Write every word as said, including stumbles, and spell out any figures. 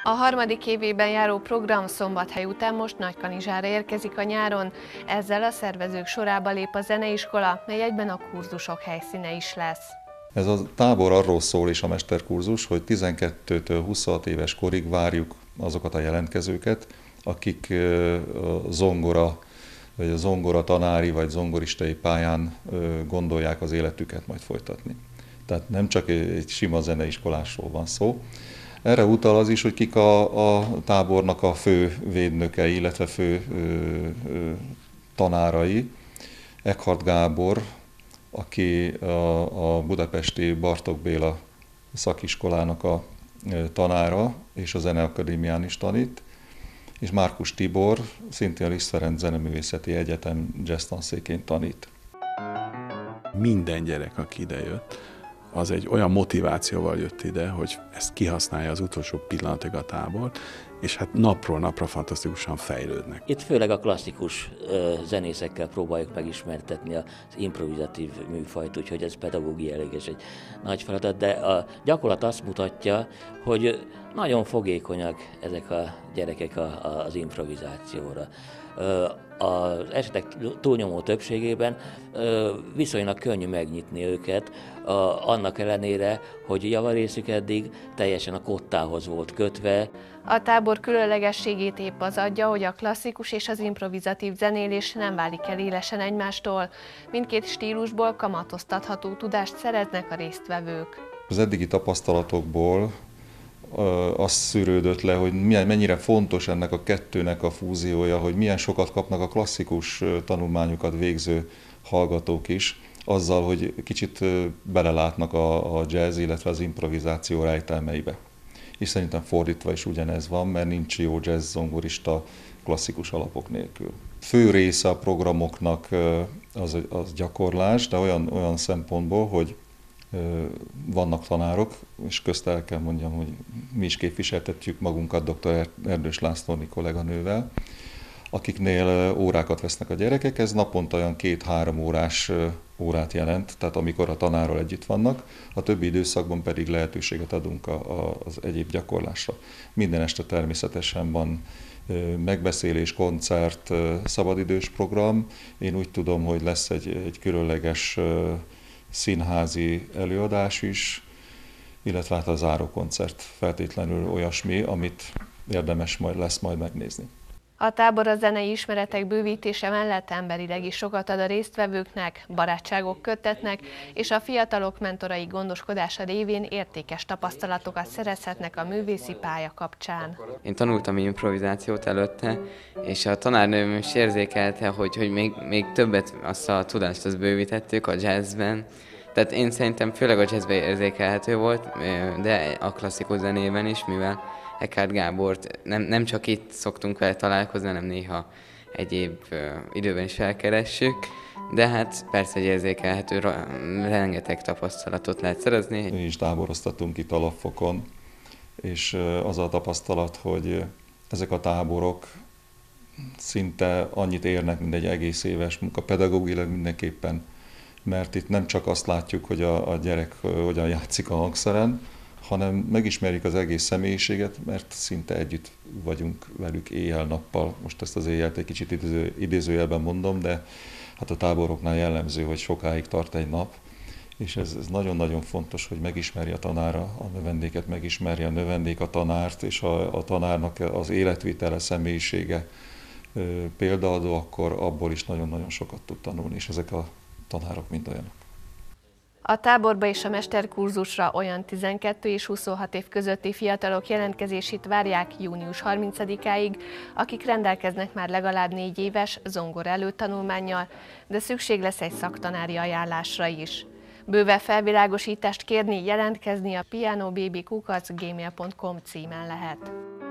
A harmadik évében járó program Szombathely után most Nagykanizsára érkezik a nyáron, ezzel a szervezők sorába lép a zeneiskola, mely egyben a kurzusok helyszíne is lesz. Ez a tábor arról szól, és a mesterkurzus, hogy tizenkettőtől huszonhat éves korig várjuk azokat a jelentkezőket, akik a zongora, vagy a zongora tanári, vagy zongoristai pályán gondolják az életüket majd folytatni. Tehát nem csak egy sima zeneiskolásról van szó. Erre utal az is, hogy kik a, a tábornak a fő védnökei, illetve fő ö, ö, tanárai. Eckhard Gábor, aki a, a budapesti Bartók Béla szakiskolának a tanára, és a Zeneakadémián is tanít, és Márkus Tibor, szintén a Liszt Ferenc Zeneművészeti Egyetem jazz tanszékén tanít. Minden gyerek, aki idejött, az egy olyan motivációval jött ide, hogy ezt kihasználja az utolsó pillanatig a tábort, és hát napról napra fantasztikusan fejlődnek. Itt főleg a klasszikus zenészekkel próbáljuk megismertetni az improvizatív műfajt, úgyhogy ez pedagógiailag is egy nagy feladat, de a gyakorlat azt mutatja, hogy nagyon fogékonyak ezek a gyerekek az improvizációra. Az esetek túlnyomó többségében viszonylag könnyű megnyitni őket, annak ellenére, hogy javarészük eddig teljesen a kottához volt kötve. A tábor különlegességét épp az adja, hogy a klasszikus és az improvizatív zenélés nem válik el élesen egymástól. Mindkét stílusból kamatoztatható tudást szereznek a résztvevők. Az eddigi tapasztalatokból az szűrődött le, hogy milyen, mennyire fontos ennek a kettőnek a fúziója, hogy milyen sokat kapnak a klasszikus tanulmányokat végző hallgatók is, azzal, hogy kicsit belelátnak a, a jazz, illetve az improvizáció rejtelmeibe. És szerintem fordítva is ugyanez van, mert nincs jó jazz zongorista klasszikus alapok nélkül. Fő része a programoknak az, az gyakorlás, de olyan, olyan szempontból, hogy vannak tanárok, és közt el kell mondjam, hogy mi is képviseltetjük magunkat dr. Erdős Lászlóni kolléganővel, akiknél órákat vesznek a gyerekek, ez naponta olyan két-három órás órát jelent, tehát amikor a tanárral együtt vannak, a többi időszakban pedig lehetőséget adunk a, a, az egyéb gyakorlásra. Minden este természetesen van megbeszélés, koncert, szabadidős program. Én úgy tudom, hogy lesz egy, egy különleges színházi előadás is, illetve hát a zárókoncert feltétlenül olyasmi, amit érdemes majd lesz majd megnézni. A tábor a zenei ismeretek bővítése mellett emberileg is sokat ad a résztvevőknek, barátságok köttetnek, és a fiatalok mentorai gondoskodása révén értékes tapasztalatokat szerezhetnek a művészi pálya kapcsán. Én tanultam improvizációt előtte, és a tanárnőm is érzékelte, hogy, hogy még, még többet azt a tudást azt bővítettük a jazzben. Tehát én szerintem főleg a jazzben érzékelhető volt, de a klasszikus zenében is, mivel Eckhard Gábort nem, nem csak itt szoktunk vele találkozni, hanem néha egyéb uh, időben is felkeressük, de hát persze, hogy érzékelhető, rengeteg tapasztalatot lehet szerezni. Mi is táboroztatunk itt alapfokon, és az a tapasztalat, hogy ezek a táborok szinte annyit érnek, mint egy egész éves munka, pedagógiailag mindenképpen, mert itt nem csak azt látjuk, hogy a, a gyerek hogyan játszik a hangszeren, hanem megismerjük az egész személyiséget, mert szinte együtt vagyunk velük éjjel-nappal. Most ezt az éjjelt egy kicsit idéző, idézőjelben mondom, de hát a táboroknál jellemző, hogy sokáig tart egy nap, és ez, ez nagyon-nagyon fontos, hogy megismerje a tanára a növendéket, megismerje a növendék a tanárt, és a, a tanárnak az életvitele, személyisége példaadó, akkor abból is nagyon-nagyon sokat tud tanulni, és ezek a tanárok mind olyanok. A táborba és a mesterkurzusra olyan tizenkettő és huszonhat év közötti fiatalok jelentkezését várják június harmincadikáig, akik rendelkeznek már legalább négy éves zongora előtanulmánnyal, de szükség lesz egy szaktanári ajánlásra is. Bővebb felvilágosítást kérni, jelentkezni a pianobaby kukac gmail pont com címen lehet.